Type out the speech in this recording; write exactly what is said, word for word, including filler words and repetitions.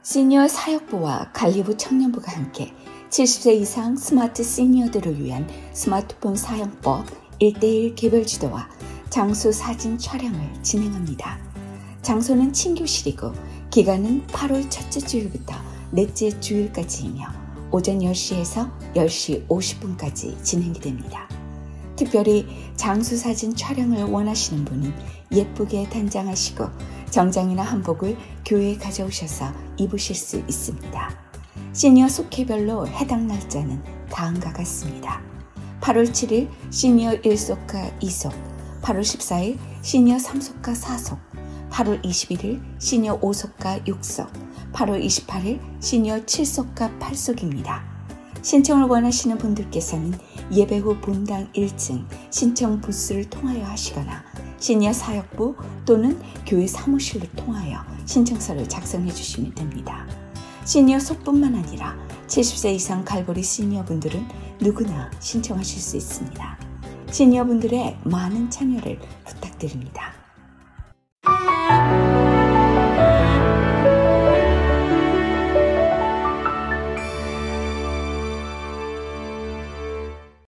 시니어 사역부와 관리부 청년부가 함께 칠십 세 이상 스마트 시니어들을 위한 스마트폰 사용법 일 대일 개별 지도와 장소 사진 촬영을 진행합니다. 장소는 친교실이고 기간은 팔월 첫째 주일부터 넷째 주일까지이며 오전 열 시에서 열 시 오십 분까지 진행이 됩니다. 특별히 장소 사진 촬영을 원하시는 분은 예쁘게 단장하시고 정장이나 한복을 교회에 가져오셔서 입으실 수 있습니다. 시니어 속회별로 해당 날짜는 다음과 같습니다. 팔월 칠일 시니어 일 속과 이 속, 팔월 십사일 시니어 삼 속과 사 속, 팔월 이십일일 시니어 오 속과 육 속, 팔월 이십팔일 시니어 칠 속과 팔 속입니다. 신청을 원하시는 분들께서는 예배 후 본당 일 층 신청 부스를 통하여 하시거나 시니어 사역부 또는 교회 사무실로 통하여 신청서를 작성해 주시면 됩니다. 시니어 속뿐만 아니라 칠십 세 이상 갈보리 시니어분들은 누구나 신청하실 수 있습니다. 시니어분들의 많은 참여를 부탁드립니다.